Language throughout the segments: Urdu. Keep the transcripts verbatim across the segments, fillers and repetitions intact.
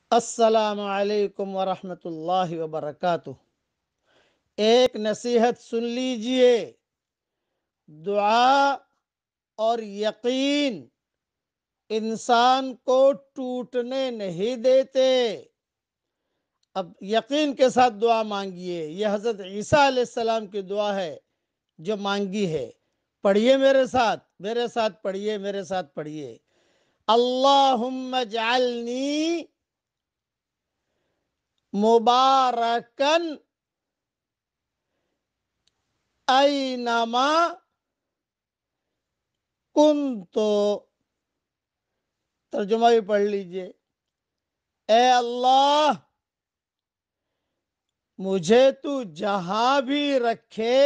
السلام علیکم ورحمۃ اللہ وبرکاتہ۔ ایک نصیحت سن لیجئے، دعا اور یقین انسان کو ٹوٹنے نہیں دیتے۔ اب یقین کے ساتھ دعا مانگیے، یہ حضرت عیسیٰ علیہ السلام کی دعا ہے جو مانگی ہے۔ پڑھیے میرے ساتھ میرے ساتھ پڑھیے میرے ساتھ پڑھیے اللہم اجعلنی مبارکن اینما کنتو۔ ترجمہ بھی پڑھ لیجئے۔ اے اللہ، مجھے تو جہاں بھی رکھے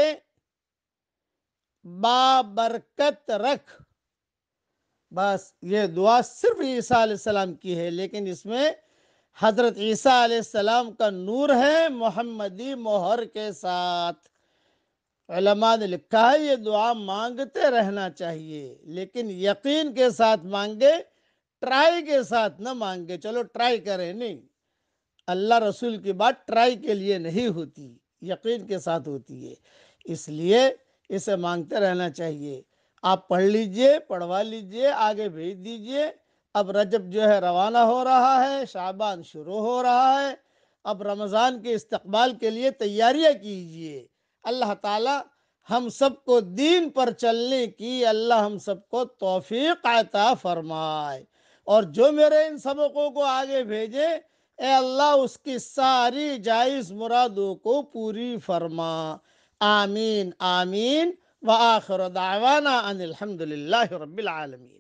بابرکت رکھ۔ بس یہ دعا صرف عیسیٰ علیہ السلام کی ہے، لیکن اس میں حضرت عیسیٰ علیہ السلام کا نور ہے محمدی مہر کے ساتھ۔ علماء نے لکھا ہے یہ دعا مانگتے رہنا چاہیے، لیکن یقین کے ساتھ مانگے، ٹرائی کے ساتھ نہ مانگے۔ چلو ٹرائی کریں، نہیں، اللہ رسول کی بات ٹرائی کے لیے نہیں ہوتی، یقین کے ساتھ ہوتی ہے۔ اس لیے اسے مانگتے رہنا چاہیے۔ آپ پڑھ لیجئے، پڑھوا لیجئے، آگے بھیج دیجئے۔ اب رجب جو ہے روانہ ہو رہا ہے، شعبان شروع ہو رہا ہے، اب رمضان کے استقبال کے لیے تیاریاں کیجئے۔ اللہ تعالی ہم سب کو دین پر چلنے کی اللہ ہم سب کو توفیق عطا فرمائے، اور جو میرے ان سبقوں کو آگے بھیجے، اے اللہ اس کی ساری جائز مرادوں کو پوری فرما۔ آمین آمین۔ وآخر دعوانا ان الحمدللہ رب العالمین۔